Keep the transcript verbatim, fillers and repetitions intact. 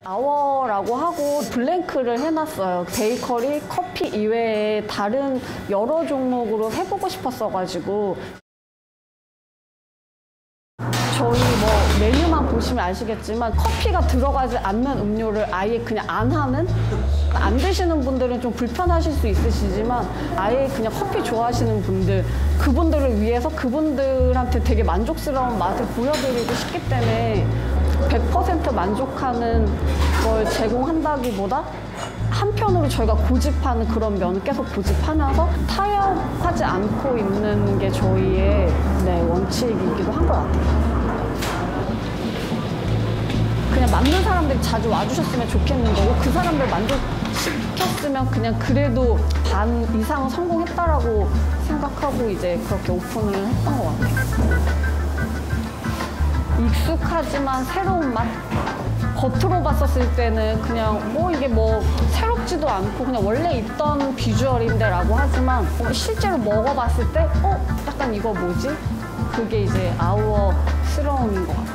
아워라고 하고 블랭크를 해놨어요. 베이커리, 커피 이외에 다른 여러 종목으로 해보고 싶었어가지고 저희 뭐 메뉴만 보시면 아시겠지만 커피가 들어가지 않는 음료를 아예 그냥 안 하는? 안 드시는 분들은 좀 불편하실 수 있으시지만 아예 그냥 커피 좋아하시는 분들 그분들을 위해서 그분들한테 되게 만족스러운 맛을 보여드리고 싶기 때문에 백 퍼센트 만족하는 걸 제공한다기보다 한편으로 저희가 고집하는 그런 면을 계속 고집하면서 타협하지 않고 있는 게 저희의 네, 원칙이기도 한 것 같아요. 그냥 맞는 사람들이 자주 와주셨으면 좋겠는 거고 그 사람들 만족시켰으면 그냥 그래도 반 이상은 성공했다라고 생각하고 이제 그렇게 오픈을 했던 것 같아요. 익숙하지만 새로운 맛? 겉으로 봤었을 때는 그냥 뭐 이게 뭐 새롭지도 않고 그냥 원래 있던 비주얼인데 라고 하지만 어, 실제로 먹어봤을 때 어? 약간 이거 뭐지? 그게 이제 아우어스러움인 것 같아요.